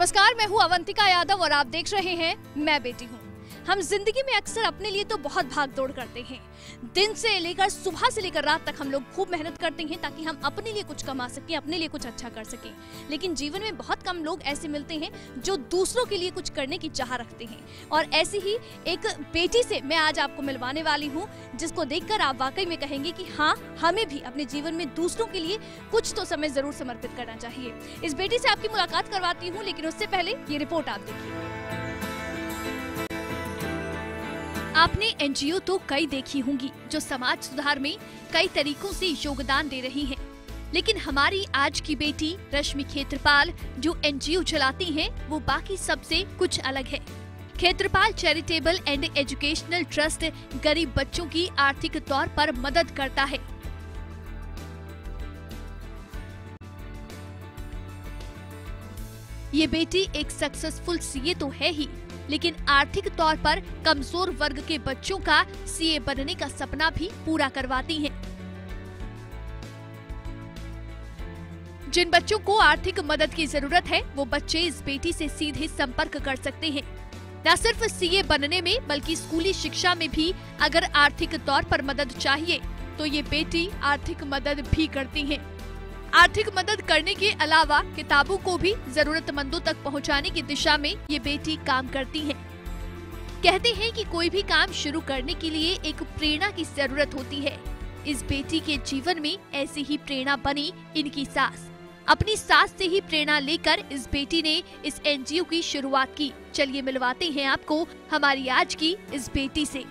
नमस्कार, मैं हूँ अवंतिका यादव और आप देख रहे हैं मैं बेटी हूँ। हम जिंदगी में अक्सर अपने लिए तो बहुत भाग दौड़ करते हैं। दिन से लेकर सुबह से लेकर रात तक हम लोग खूब मेहनत करते हैं ताकि हम अपने लिए कुछ कमा सकें, अपने लिए कुछ अच्छा कर सकें। लेकिन जीवन में बहुत कम लोग ऐसे मिलते हैं जो दूसरों के लिए कुछ करने की चाह रखते हैं। और ऐसी ही एक बेटी से मैं आज आपको मिलवाने वाली हूँ, जिसको देखकर आप वाकई में कहेंगे कि हाँ, हमें भी अपने जीवन में दूसरों के लिए कुछ तो समय जरूर समर्पित करना चाहिए। इस बेटी से आपकी मुलाकात करवाती हूँ, लेकिन उससे पहले ये रिपोर्ट आप देखिए। आपने एनजीओ तो कई देखी होंगी जो समाज सुधार में कई तरीकों से योगदान दे रही हैं। लेकिन हमारी आज की बेटी रश्मि खेत्रपाल जो एनजीओ चलाती हैं, वो बाकी सबसे कुछ अलग है। Khetrapal charitable and educational trust गरीब बच्चों की आर्थिक तौर पर मदद करता है। ये बेटी एक सक्सेसफुल सीए तो है ही, लेकिन आर्थिक तौर पर कमजोर वर्ग के बच्चों का सीए बनने का सपना भी पूरा करवाती हैं। जिन बच्चों को आर्थिक मदद की जरूरत है, वो बच्चे इस बेटी से सीधे संपर्क कर सकते हैं। न सिर्फ सीए बनने में, बल्कि स्कूली शिक्षा में भी अगर आर्थिक तौर पर मदद चाहिए तो ये बेटी आर्थिक मदद भी करती हैं। आर्थिक मदद करने के अलावा किताबों को भी जरूरतमंदों तक पहुंचाने की दिशा में ये बेटी काम करती हैं। कहते हैं कि कोई भी काम शुरू करने के लिए एक प्रेरणा की जरूरत होती है। इस बेटी के जीवन में ऐसी ही प्रेरणा बनी इनकी सास। अपनी सास से ही प्रेरणा लेकर इस बेटी ने इस एनजीओ की शुरुआत की। चलिए मिलवाते हैं आपको हमारी आज की इस बेटी से।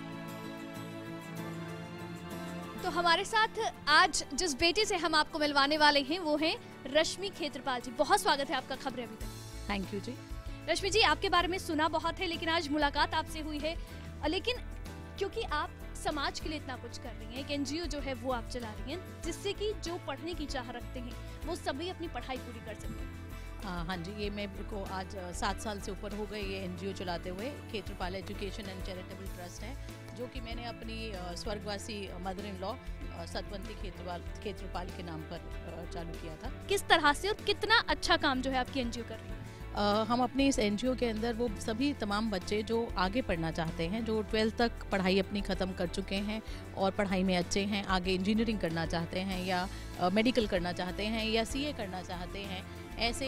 तो हमारे साथ आज जिस बेटी से हम आपको मिलवाने वाले हैं वो हैं रश्मि खेत्रपाल जी। बहुत स्वागत है आपका खबरें अभी तक। थैंक यू जी। रश्मि जी, आपके बारे में सुना बहुत है, लेकिन आज मुलाकात आपसे हुई है। लेकिन क्योंकि आप समाज के लिए इतना कुछ कर रही हैं, एक एनजीओ जो है वो आप चला रही हैं, जिससे कि जो पढ़ने की चाह रखते हैं वो सभी अपनी पढ़ाई पूरी कर सकें। हाँ जी, ये मेरे को आज 7 साल से ऊपर हो गए ये एनजीओ चलाते हुए। Khetrapal education and charitable trust है, जो कि मैंने अपनी स्वर्गवासी mother in law Satwanti Khetrapal के नाम पर चालू किया था। किस तरह से और कितना अच्छा काम जो है आपकी एनजीओ कर रही है? हम अपने इस एनजीओ के अंदर वो सभी तमाम बच्चे जो आगे पढ़ना चाहते हैं, जो 12th तक पढ़ाई अपनी ख़त्म कर चुके हैं और पढ़ाई में अच्छे हैं, आगे इंजीनियरिंग करना चाहते हैं या मेडिकल करना चाहते हैं या सीए करना चाहते हैं, ऐसे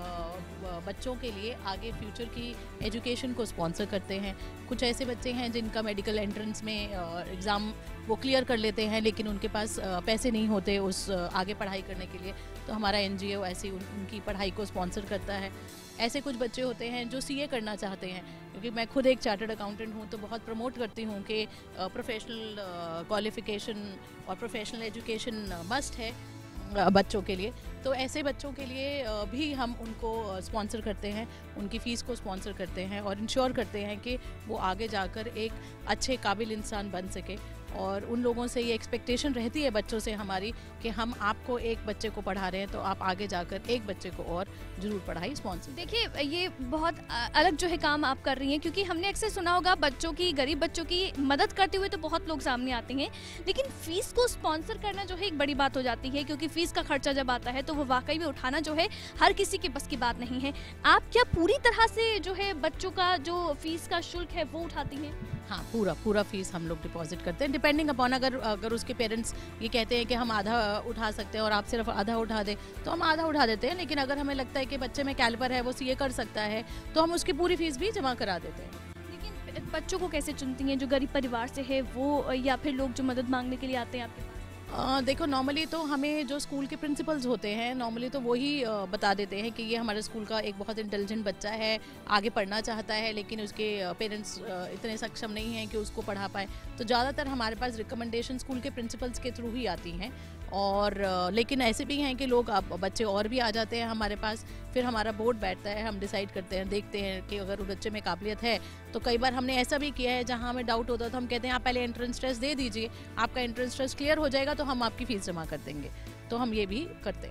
बच्चों के लिए आगे फ्यूचर की एजुकेशन को स्पॉन्सर करते हैं। कुछ ऐसे बच्चे हैं जिनका मेडिकल एंट्रेंस में एग्ज़ाम वो क्लियर कर लेते हैं, लेकिन उनके पास पैसे नहीं होते उस आगे पढ़ाई करने के लिए, तो हमारा एनजीओ ऐसी उनकी पढ़ाई को स्पॉन्सर करता है। ऐसे कुछ बच्चे होते हैं जो सीए करना चाहते हैं, क्योंकि मैं खुद एक चार्टर्ड अकाउंटेंट हूँ, तो बहुत प्रमोट करती हूँ कि प्रोफेशनल क्वालिफिकेशन और प्रोफेशनल एजुकेशन मस्ट है बच्चों के लिए। तो ऐसे बच्चों के लिए भी हम उनको स्पॉन्सर करते हैं, उनकी फ़ीस को स्पॉन्सर करते हैं और इंश्योर करते हैं कि वो आगे जाकर एक अच्छे काबिल इंसान बन सके। और उन लोगों से ये एक्सपेक्टेशन रहती है बच्चों से हमारी कि हम आपको एक बच्चे को पढ़ा रहे हैं, तो आप आगे जाकर एक बच्चे को और ज़रूर पढ़ाई स्पॉन्सर। देखिए, ये बहुत अलग जो है काम आप कर रही हैं, क्योंकि हमने अक्सर सुना होगा बच्चों की, गरीब बच्चों की मदद करते हुए तो बहुत लोग सामने आते हैं, लेकिन फीस को स्पॉन्सर करना जो है एक बड़ी बात हो जाती है, क्योंकि फीस का खर्चा जब आता है तो वो वाकई में उठाना जो है हर किसी के बस की बात नहीं है। आप क्या पूरी तरह से जो है बच्चों का जो फीस का शुल्क है वो उठाती हैं? हाँ, पूरा फीस हम लोग डिपॉजिट करते हैं, डिपेंडिंग अपॉन अगर उसके पेरेंट्स ये कहते हैं कि हम आधा उठा सकते हैं और आप सिर्फ आधा उठा दें, तो हम आधा उठा देते हैं। लेकिन अगर हमें लगता है कि बच्चे में कैलिबर है, वो सीए कर सकता है, तो हम उसकी पूरी फीस भी जमा करा देते हैं। लेकिन बच्चों को कैसे चुनती हैं, जो गरीब परिवार से है वो, या फिर लोग जो मदद मांगने के लिए आते हैं आपके पास? देखो, नॉर्मली तो हमें जो स्कूल के प्रिंसिपल्स होते हैं, नॉर्मली तो वही बता देते हैं कि ये हमारे स्कूल का एक बहुत इंटेलिजेंट बच्चा है, आगे पढ़ना चाहता है, लेकिन उसके पेरेंट्स इतने सक्षम नहीं हैं कि उसको पढ़ा पाए। तो ज़्यादातर हमारे पास रिकमेंडेशन स्कूल के प्रिंसिपल्स के थ्रू ही आती हैं। और लेकिन ऐसे भी हैं कि लोग बच्चे और भी आ जाते हैं हमारे पास, फिर हमारा बोर्ड बैठता है, हम डिसाइड करते हैं, देखते हैं कि अगर उस बच्चे में काबिलियत है। तो कई बार हमने ऐसा भी किया है जहां हमें डाउट होता है तो हम कहते हैं आप पहले एंट्रेंस टेस्ट दे दीजिए, आपका एंट्रेंस टेस्ट क्लियर हो जाएगा तो हम आपकी फ़ीस जमा कर देंगे। तो हम ये भी करते हैं।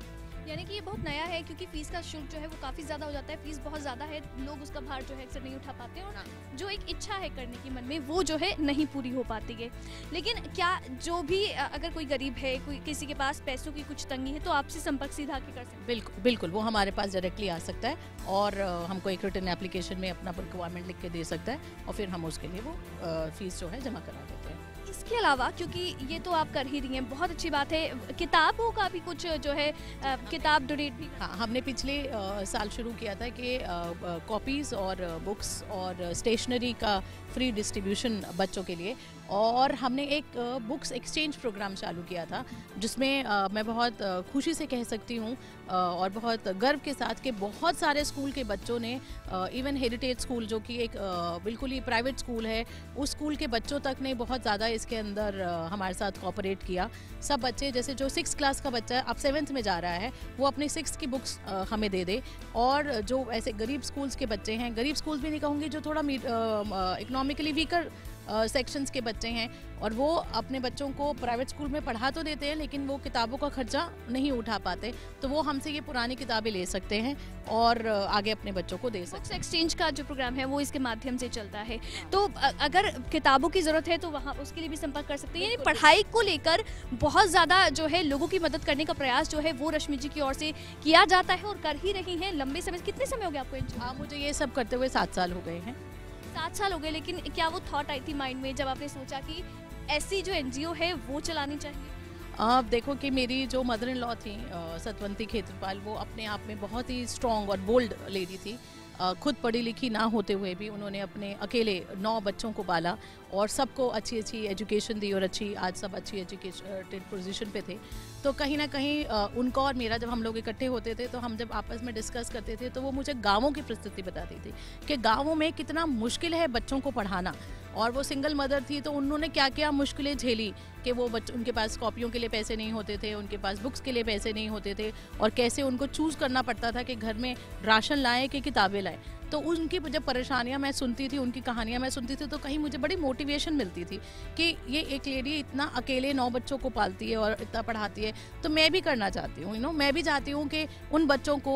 यानी कि ये बहुत नया है, क्योंकि फीस का शुल्क जो है वो काफ़ी ज़्यादा हो जाता है, फीस बहुत ज़्यादा है, लोग उसका भार जो है अक्सर नहीं उठा पाते हैं, और जो एक इच्छा है करने की मन में वो जो है नहीं पूरी हो पाती है। लेकिन क्या जो भी अगर कोई गरीब है, कोई किसी के पास पैसों की कुछ तंगी है, तो आपसे संपर्क सीधा के कर सकते हैं? बिल्कुल बिल्कुल, वो हमारे पास डायरेक्टली आ सकता है और हमको एक रिटन एप्लीकेशन में अपना रिक्वायरमेंट लिख के दे सकता है और फिर हम उसके लिए वो फीस जो है जमा करा देते हैं। इसके अलावा, क्योंकि ये तो आप कर ही रही हैं, बहुत अच्छी बात है, किताबों का भी कुछ जो है किताब डोनेट भी। हाँ, हमने पिछले साल शुरू किया था कि कॉपीज़ और बुक्स और स्टेशनरी का फ्री डिस्ट्रीब्यूशन बच्चों के लिए, और हमने एक बुक्स एक्सचेंज प्रोग्राम चालू किया था, जिसमें मैं बहुत खुशी से कह सकती हूँ और बहुत गर्व के साथ कि बहुत सारे स्कूल के बच्चों ने, इवन हेरिटेज स्कूल जो कि एक बिल्कुल ही प्राइवेट स्कूल है, उस स्कूल के बच्चों तक ने बहुत ज़्यादा इसके अंदर हमारे साथ कोऑपरेट किया। सब बच्चे, जैसे जो 6th क्लास का बच्चा अब 7th में जा रहा है, वो अपनी 6th की बुक्स हमें दे दे, और जो ऐसे गरीब स्कूल्स के बच्चे हैं, गरीब स्कूल्स भी नहीं कहूँगी, जो थोड़ा इकोनॉमिकली वीकर सेक्शंस के बच्चे हैं, और वो अपने बच्चों को प्राइवेट स्कूल में पढ़ा तो देते हैं लेकिन वो किताबों का खर्चा नहीं उठा पाते, तो वो हमसे ये पुरानी किताबें ले सकते हैं और आगे अपने बच्चों को दे सकते हैं। बुक्स एक्सचेंज का जो प्रोग्राम है वो इसके माध्यम से चलता है, तो अगर किताबों की ज़रूरत है तो वहाँ उसके लिए भी संपर्क कर सकते हैं। यानी पढ़ाई को लेकर बहुत ज़्यादा जो है लोगों की मदद करने का प्रयास जो है वो रश्मि जी की ओर से किया जाता है और कर ही रही हैं लंबे समय से। कितने समय हो गया आपको? हाँ, मुझे ये सब करते हुए 7 साल हो गए हैं। 7 साल हो गए, लेकिन क्या वो थॉट आई थी माइंड में जब आपने सोचा कि ऐसी जो एनजीओ है वो चलानी चाहिए? आप देखो कि मेरी जो मदर इन लॉ थी सतवंती खेत्रपाल, वो अपने आप में बहुत ही स्ट्रॉन्ग और बोल्ड लेडी थी। खुद पढ़ी लिखी ना होते हुए भी उन्होंने अपने अकेले 9 बच्चों को पाला और सबको अच्छी अच्छी एजुकेशन दी, और आज सब अच्छी एजुकेटेड पोजीशन पे थे। तो कहीं ना कहीं उनका और मेरा जब हम लोग इकट्ठे होते थे तो हम जब आपस में डिस्कस करते थे तो वो मुझे गाँवों की परिस्थिति बताती थी कि गाँवों में कितना मुश्किल है बच्चों को पढ़ाना, और वो सिंगल मदर थी तो उन्होंने क्या क्या मुश्किलें झेली कि वो उनके पास कॉपियों के लिए पैसे नहीं होते थे, उनके पास बुक्स के लिए पैसे नहीं होते थे, और कैसे उनको चूज़ करना पड़ता था कि घर में राशन लाएं कि किताबें लाएं। तो उनकी जब परेशानियां मैं सुनती थी, उनकी कहानियां मैं सुनती थी, तो कहीं मुझे बड़ी मोटिवेशन मिलती थी कि ये एक लेडी इतना अकेले 9 बच्चों को पालती है और इतना पढ़ाती है, तो मैं भी करना चाहती हूँ। मैं भी चाहती हूँ कि उन बच्चों को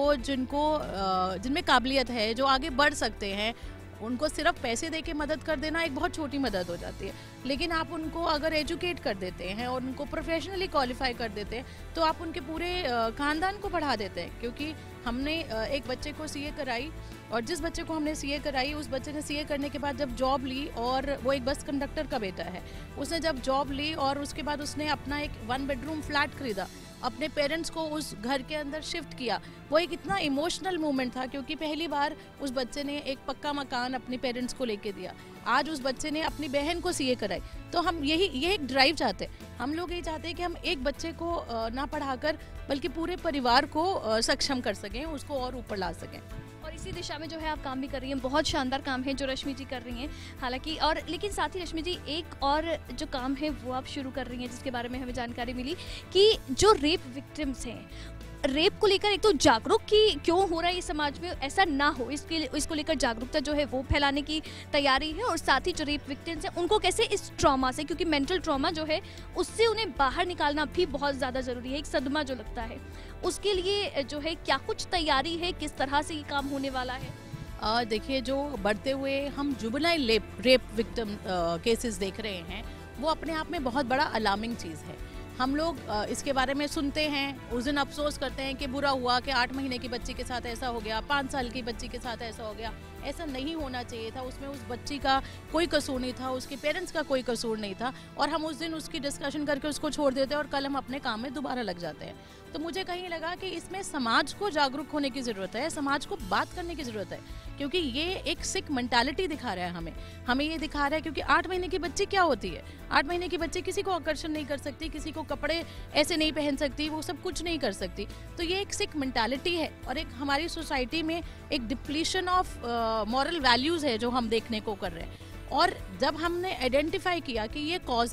जिनमें काबिलियत है, जो आगे बढ़ सकते हैं, उनको सिर्फ पैसे दे के मदद कर देना एक बहुत छोटी मदद हो जाती है, लेकिन आप उनको अगर एजुकेट कर देते हैं और उनको प्रोफेशनली क्वालिफाई कर देते हैं तो आप उनके पूरे खानदान को पढ़ा देते हैं। क्योंकि हमने एक बच्चे को सीए कराई, और जिस बच्चे को हमने सीए कराई उस बच्चे ने सीए करने के बाद जब जॉब ली, और वो एक बस कंडक्टर का बेटा है, उसने जब जॉब ली और उसके बाद उसने अपना एक 1 बेडरूम फ्लैट खरीदा, अपने पेरेंट्स को उस घर के अंदर शिफ्ट किया। वो एक इतना इमोशनल मोमेंट था क्योंकि पहली बार उस बच्चे ने एक पक्का मकान अपने पेरेंट्स को लेके दिया। आज उस बच्चे ने अपनी बहन को सीए कराई। तो हम ये एक ड्राइव चाहते हैं, हम लोग ये चाहते हैं कि हम एक बच्चे को ना पढ़ाकर बल्कि पूरे परिवार को सक्षम कर सकें, उसको और ऊपर ला सकें। और इसी दिशा में जो है आप काम भी कर रही हैं, बहुत शानदार काम है जो रश्मि जी कर रही हैं हालांकि। और लेकिन साथ ही रश्मि जी एक और जो काम है वो आप शुरू कर रही हैं, जिसके बारे में हमें जानकारी मिली कि जो रेप विक्टिम्स हैं, रेप को लेकर एक तो जागरूक कि क्यों हो रहा है ये समाज में, ऐसा ना हो इसको लेकर जागरूकता जो है वो फैलाने की तैयारी है, और साथ ही जो रेप विक्टिम्स हैं उनको कैसे इस ट्रॉमा से, क्योंकि मेंटल ट्रॉमा जो है उससे उन्हें बाहर निकालना भी बहुत ज़्यादा ज़रूरी है। एक सदमा जो लगता है उसके लिए जो है क्या कुछ तैयारी है, किस तरह से ये काम होने वाला है? देखिए, जो बढ़ते हुए हम जुवेनाइल रेप विक्टिम केसेस देख रहे हैं वो अपने आप में बहुत बड़ा अलार्मिंग चीज़ है। हम लोग इसके बारे में सुनते हैं, उस दिन अफसोस करते हैं कि बुरा हुआ कि 8 महीने की बच्ची के साथ ऐसा हो गया, 5 साल की बच्ची के साथ ऐसा हो गया। ऐसा नहीं होना चाहिए था, उसमें उस बच्ची का कोई कसूर नहीं था, उसके पेरेंट्स का कोई कसूर नहीं था, और हम उस दिन उसकी डिस्कशन करके उसको छोड़ देते हैं और कल हम अपने काम में दोबारा लग जाते हैं। तो मुझे कहीं लगा कि इसमें समाज को जागरूक होने की ज़रूरत है, समाज को बात करने की ज़रूरत है, क्योंकि ये एक सिक मेंटालिटी दिखा रहा है हमें ये दिखा रहा है। क्योंकि 8 महीने की बच्ची क्या होती है? 8 महीने की बच्ची किसी को आकर्षण नहीं कर सकती, किसी को कपड़े ऐसे नहीं पहन सकती, वो सब कुछ नहीं कर सकती। तो ये एक सिक मेंटालिटी है, और एक हमारी सोसाइटी में एक डिप्लीशन ऑफ मॉरल वैल्यूज़ है जो हम देखने को कर रहे हैं। और जब हमने आइडेंटिफाई किया कि ये कॉज है,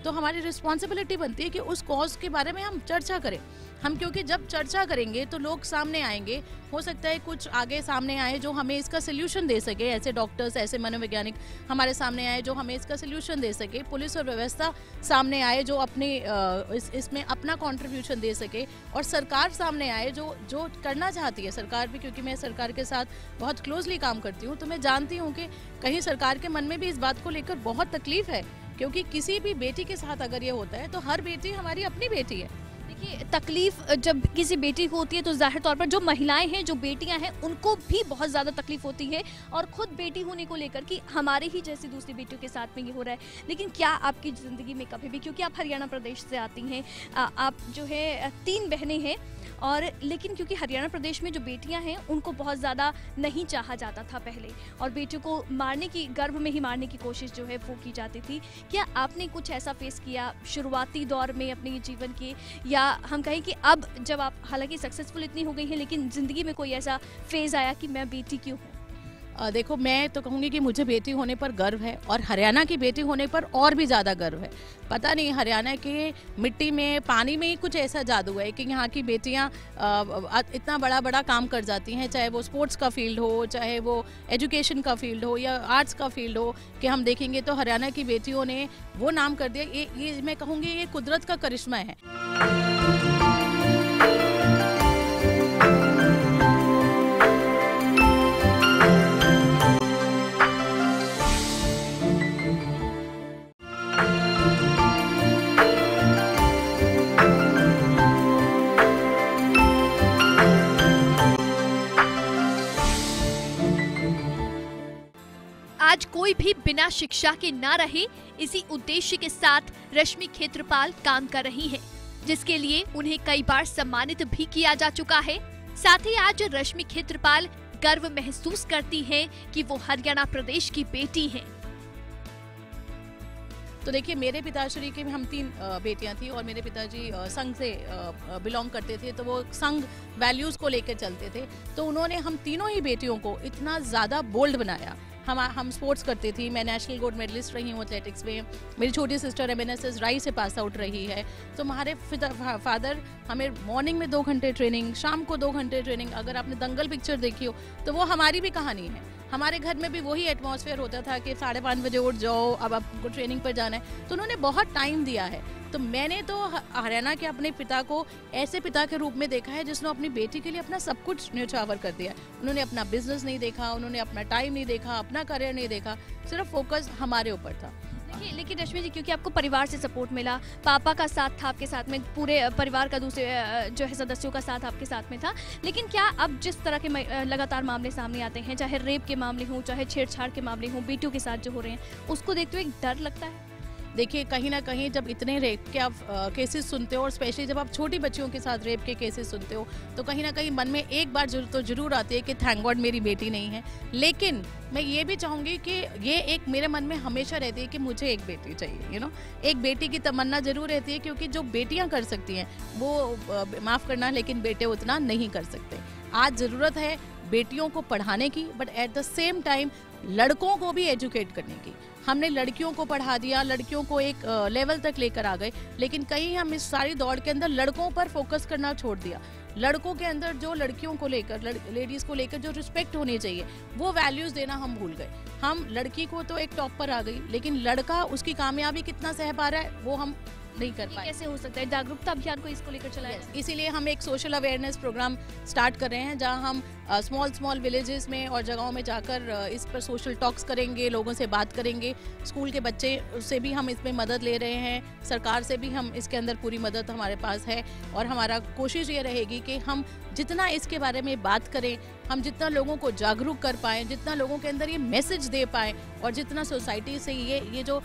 तो हमारी रिस्पॉन्सिबिलिटी बनती है कि उस कॉज के बारे में हम चर्चा करें। हम क्योंकि जब चर्चा करेंगे तो लोग सामने आएंगे, हो सकता है कुछ आगे सामने आए जो हमें इसका सोल्यूशन दे सके, ऐसे डॉक्टर्स, ऐसे मनोवैज्ञानिक हमारे सामने आए जो हमें इसका सोल्यूशन दे सके, पुलिस और व्यवस्था सामने आए जो अपने इसमें अपना कंट्रीब्यूशन दे सके, और सरकार सामने आए जो करना चाहती है। सरकार भी, क्योंकि मैं सरकार के साथ बहुत क्लोजली काम करती हूँ, तो मैं जानती हूँ कि कहीं सरकार के मन में भी इस बात को लेकर बहुत तकलीफ है, क्योंकि किसी भी बेटी के साथ अगर ये होता है तो हर बेटी हमारी अपनी बेटी है। देखिए, तकलीफ जब किसी बेटी को होती है तो जाहिर तौर पर जो महिलाएं हैं, जो बेटियां हैं, उनको भी बहुत ज़्यादा तकलीफ होती है, और खुद बेटी होने को लेकर कि हमारे ही जैसी दूसरी बेटियों के साथ में ये हो रहा है। लेकिन क्या आपकी ज़िंदगी में कभी भी, क्योंकि आप हरियाणा प्रदेश से आती हैं, आप जो है 3 बहनें हैं, और लेकिन क्योंकि हरियाणा प्रदेश में जो बेटियां हैं उनको बहुत ज़्यादा नहीं चाहा जाता था पहले, और बेटियों को मारने की, गर्भ में ही मारने की कोशिश जो है वो की जाती थी। क्या आपने कुछ ऐसा फेस किया शुरुआती दौर में अपने जीवन के, या हम कहें कि अब जब आप हालांकि सक्सेसफुल इतनी हो गई हैं, लेकिन ज़िंदगी में कोई ऐसा फेज़ आया कि मैं बेटी क्यों हूँ? देखो, मैं तो कहूँगी कि मुझे बेटी होने पर गर्व है, और हरियाणा की बेटी होने पर और भी ज़्यादा गर्व है। पता नहीं हरियाणा के मिट्टी में, पानी में ही कुछ ऐसा जादू है कि यहाँ की बेटियाँ इतना बड़ा बड़ा काम कर जाती हैं, चाहे वो स्पोर्ट्स का फील्ड हो, चाहे वो एजुकेशन का फील्ड हो, या आर्ट्स का फील्ड हो, कि हम देखेंगे तो हरियाणा की बेटियों ने वो नाम कर दिया। ये मैं कहूँगी ये कुदरत का करिश्मा है। आज कोई भी बिना शिक्षा के ना रहे, इसी उद्देश्य के साथ रश्मि खेत्रपाल काम कर रही हैं, जिसके लिए उन्हें कई बार सम्मानित भी किया जा चुका है। साथ ही आज रश्मि खेत्रपाल गर्व महसूस करती हैं कि वो हरियाणा प्रदेश की बेटी हैं। तो देखिए, मेरे पिताश्री के हम 3 बेटियां थी, और मेरे पिताजी संघ से बिलोंग करते थे, तो वो संघ वैल्यूज़ को लेकर चलते थे। तो उन्होंने हम तीनों ही बेटियों को इतना ज़्यादा बोल्ड बनाया। हम स्पोर्ट्स करते थी, मैं नेशनल गोल्ड मेडलिस्ट रही हूँ एथलेटिक्स में, मेरी छोटी सिस्टर MNSS राई से पास आउट रही है। तो हमारे फादर हमें मॉर्निंग में 2 घंटे ट्रेनिंग, शाम को 2 घंटे ट्रेनिंग। अगर आपने दंगल पिक्चर देखी हो तो वो हमारी भी कहानी है। हमारे घर में भी वही एटमॉस्फेयर होता था कि 5:30 बजे उठ जाओ, अब आपको ट्रेनिंग पर जाना है। तो उन्होंने बहुत टाइम दिया है। तो मैंने तो हरियाणा के अपने पिता को ऐसे पिता के रूप में देखा है जिसने अपनी बेटी के लिए अपना सब कुछ न्यौछावर कर दिया। उन्होंने अपना बिजनेस नहीं देखा, उन्होंने अपना टाइम नहीं देखा, अपना करियर नहीं देखा, सिर्फ फोकस हमारे ऊपर था। लेकिन रश्मि जी, क्योंकि आपको परिवार से सपोर्ट मिला, पापा का साथ था आपके साथ में, पूरे परिवार का दूसरे जो है सदस्यों का साथ आपके साथ में था, लेकिन क्या अब जिस तरह के लगातार मामले सामने आते हैं, चाहे रेप के मामले हों, चाहे छेड़छाड़ के मामले हों, बेटियों के साथ जो हो रहे हैं, उसको देखते हुए एक डर लगता है? देखिए, कहीं ना कहीं जब इतने रेप के आप केसेस सुनते हो, और स्पेशली जब आप छोटी बच्चियों के साथ रेप के केसेस सुनते हो, तो कहीं ना कहीं मन में एक बार जरूर आती है कि थैंक गॉड मेरी बेटी नहीं है। लेकिन मैं ये भी चाहूँगी कि ये एक मेरे मन में हमेशा रहती है कि मुझे एक बेटी चाहिए। एक बेटी की तमन्ना जरूर रहती है, क्योंकि जो बेटियाँ कर सकती हैं वो माफ़ करना, लेकिन बेटे उतना नहीं कर सकते। आज ज़रूरत है बेटियों को पढ़ाने की, but at the same time लड़कों को भी एजुकेट करने की। हमने लड़कियों को पढ़ा दिया, लड़कियों को एक लेवल तक लेकर आ गए, लेकिन कहीं हम इस सारी दौड़ के अंदर लड़कों पर फोकस करना छोड़ दिया। लड़कों के अंदर जो लड़कियों को लेकर, लेडीज़ को लेकर जो रिस्पेक्ट होनी चाहिए, वो वैल्यूज़ देना हम भूल गए। हम लड़की को तो एक टॉप पर आ गई, लेकिन लड़का उसकी कामयाबी कितना सह पा रहा है वो हम नहीं कर पाए। कैसे हो सकता है? जागरूकता अभियान को इसको लेकर चलाया है। इसीलिए हम एक सोशल अवेयरनेस प्रोग्राम स्टार्ट कर रहे हैं, जहां हम स्मॉल विलेजेस में और जगहों में जाकर इस पर सोशल टॉक्स करेंगे, लोगों से बात करेंगे। स्कूल के बच्चे से भी हम इसमें मदद ले रहे हैं, सरकार से भी हम इसके अंदर पूरी मदद हमारे पास है, और हमारा कोशिश ये रहेगी कि हम जितना इसके बारे में बात करें, हम जितना लोगों को जागरूक कर पाएँ, जितना लोगों के अंदर ये मैसेज दे पाएँ, और जितना सोसाइटी से ये जो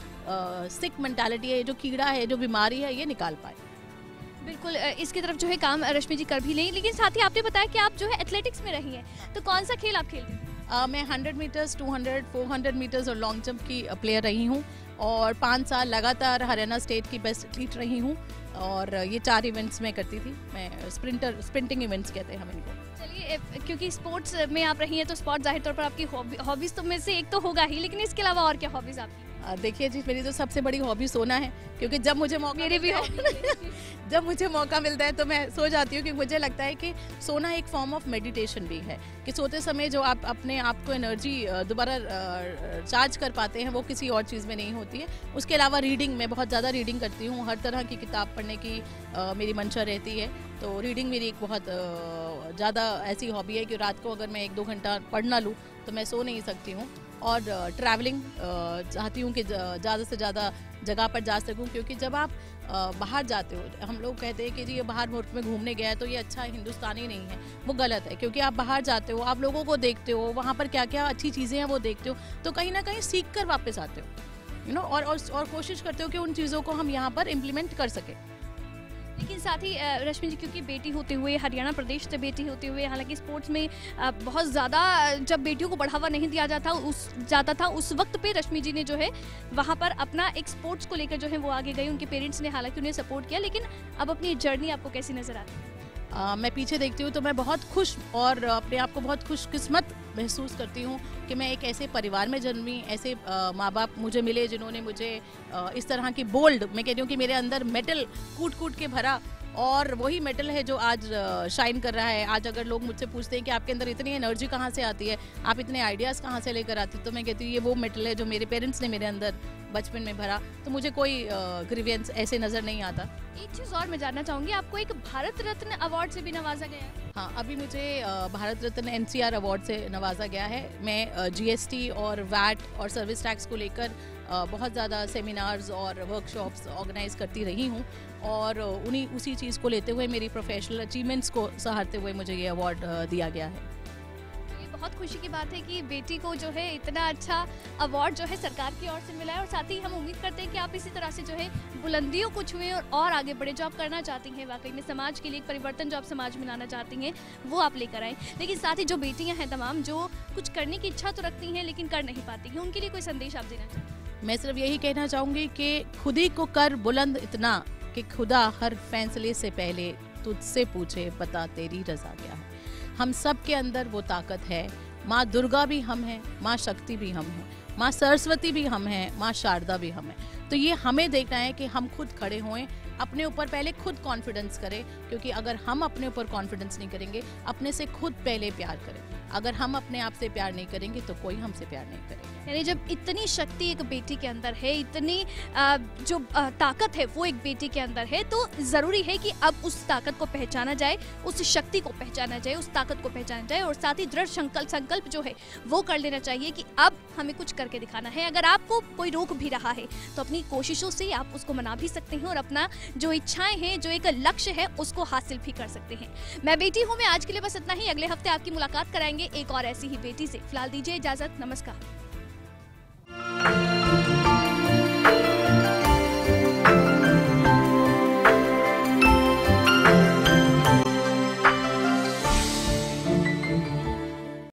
सिक मेंटालिटी है, जो कीड़ा है, जो बीमारी है, ये निकाल पाए। बिल्कुल, इसकी तरफ जो है काम रश्मि जी कर भी लें, लेकिन साथ ही आपने बताया कि आप जो है एथलेटिक्स में रही हैं, तो कौन सा खेल आप खेलते हैं? मैं 100 मीटर्स, 200, 400 मीटर्स और लॉन्ग जंप की प्लेयर रही हूँ, और 5 साल लगातार हरियाणा स्टेट की बेस्ट एथलीट रही हूँ, और ये 4 इवेंट्स में करती थी। मैं स्प्रिंटिंग इवेंट्स कहते हैं हम इनको। चलिए, क्योंकि स्पोर्ट्स में आप रही हैं, तो स्पोर्ट्स जाहिर तौर पर आपकी हॉबीज़ तो में से एक तो होगा ही, लेकिन इसके अलावा और क्या हॉबीज़ आपकी? देखिए जी, मेरी तो सबसे बड़ी हॉबी सोना है, क्योंकि जब मुझे मौका मेरी भी जब मुझे मौका मिलता है तो मैं सो जाती हूँ, क्योंकि मुझे लगता है कि सोना एक फॉर्म ऑफ मेडिटेशन भी है, कि सोते समय जो आप अपने आप को एनर्जी दोबारा चार्ज कर पाते हैं वो किसी और चीज़ में नहीं होती है। उसके अलावा रीडिंग, मैं बहुत ज़्यादा रीडिंग करती हूँ, हर तरह की किताब पढ़ने की मेरी मंशा रहती है। तो रीडिंग मेरी एक बहुत ज़्यादा ऐसी हॉबी है कि रात को अगर मैं 1-2 घंटा पढ़ ना लूँ तो मैं सो नहीं सकती हूँ। और ट्रैवलिंग चाहती हूँ कि ज़्यादा से ज़्यादा जगह पर जा सकूँ, क्योंकि जब आप बाहर जाते हो, हम लोग कहते हैं कि जी ये बाहर मुल्क में घूमने गया है तो ये अच्छा हिंदुस्तानी नहीं है, वो गलत है। क्योंकि आप बाहर जाते हो, आप लोगों को देखते हो, वहाँ पर क्या क्या अच्छी चीज़ें हैं वो देखते हो, तो कहीं ना कहीं सीख कर वापस आते हो, और कोशिश करते हो कि उन चीज़ों को हम यहाँ पर इम्प्लीमेंट कर सकें। लेकिन साथ ही रश्मि जी, क्योंकि बेटी होते हुए, हरियाणा प्रदेश से बेटी होते हुए, हालांकि स्पोर्ट्स में बहुत ज़्यादा जब बेटियों को बढ़ावा नहीं दिया जाता था उस वक्त पे रश्मि जी ने जो है वहाँ पर अपना एक स्पोर्ट्स को लेकर जो है वो आगे गई। उनके पेरेंट्स ने हालांकि उन्हें सपोर्ट किया, लेकिन अब अपनी जर्नी आपको कैसी नज़र आती है? मैं पीछे देखती हूँ तो मैं बहुत खुश और अपने आप को बहुत खुशकिस्मत महसूस करती हूँ कि मैं एक ऐसे परिवार में जन्मी, ऐसे माँ बाप मुझे मिले जिन्होंने मुझे इस तरह की बोल्ड, मैं कहती हूँ कि मेरे अंदर मेटल कूट कूट के भरा, और वही मेटल है जो आज शाइन कर रहा है। आज अगर लोग मुझसे पूछते हैं कि आपके अंदर इतनी एनर्जी कहाँ से आती है, आप इतने आइडियाज़ कहाँ से लेकर आती, तो मैं कहती हूँ ये वो मेटल है जो मेरे पेरेंट्स ने मेरे अंदर बचपन में भरा। तो मुझे कोई ग्रीवियंस ऐसे नज़र नहीं आता। एक चीज़ और मैं जानना चाहूँगी, आपको एक भारत रत्न अवार्ड से भी नवाजा गया है? हाँ, अभी मुझे भारत रत्न NCR अवार्ड से नवाजा गया है। मैं GST और VAT और सर्विस टैक्स को लेकर बहुत ज़्यादा सेमिनार्स और वर्कशॉप्स ऑर्गेनाइज करती रही हूँ, और उसी चीज़ को लेते हुए मेरी प्रोफेशनल अचीवमेंट्स को सहारते हुए मुझे ये अवार्ड दिया गया है। बहुत खुशी की बात है कि बेटी को जो है इतना अच्छा अवार्ड जो है सरकार की ओर से मिला है, और साथ ही हम उम्मीद करते हैं कि आप इसी तरह से जो है बुलंदियों को छुएं और आगे बढ़े। जो आप करना चाहती हैं, वाकई में समाज के लिए एक परिवर्तन जो आप समाज में लाना चाहती हैं वो आप लेकर आएँ। लेकिन साथ ही जो बेटियां हैं तमाम, जो कुछ करने की इच्छा तो रखती हैं लेकिन कर नहीं पाती हैं, उनके लिए कोई संदेश आप देना चाहते हैं? मैं सिर्फ यही कहना चाहूँगी कि खुद ही को कर बुलंद इतना कि खुदा हर फैसले से पहले तुझसे पूछे बता तेरी रजा क्या है। हम सब के अंदर वो ताकत है। माँ दुर्गा भी हम हैं, माँ शक्ति भी हम हैं, माँ सरस्वती भी हम हैं, माँ शारदा भी हम हैं। तो ये हमें देखना है कि हम खुद खड़े होएं, अपने ऊपर पहले खुद कॉन्फिडेंस करें, क्योंकि अगर हम अपने ऊपर कॉन्फिडेंस नहीं करेंगे, अपने से खुद पहले प्यार करें। अगर हम अपने आप से प्यार नहीं करेंगे तो कोई हमसे प्यार नहीं करेगा। यानी जब इतनी शक्ति एक बेटी के अंदर है, इतनी जो ताकत है वो एक बेटी के अंदर है, तो ज़रूरी है कि अब उस ताकत को पहचाना जाए, उस शक्ति को पहचाना जाए, उस ताकत को पहचाना जाए, और साथ ही दृढ़ संकल्प जो है वो कर लेना चाहिए कि अब हमें कुछ करके दिखाना है। अगर आपको कोई रोक भी रहा है तो अपनी कोशिशों से आप उसको मना भी सकते हैं, और अपना जो इच्छाएं हैं, जो एक लक्ष्य है, उसको हासिल भी कर सकते हैं। मैं बेटी हूँ मैं आज के लिए बस इतना ही। अगले हफ्ते आपकी मुलाकात कराएंगे एक और ऐसी ही बेटी से। फिलहाल दीजिए इजाजत, नमस्कार।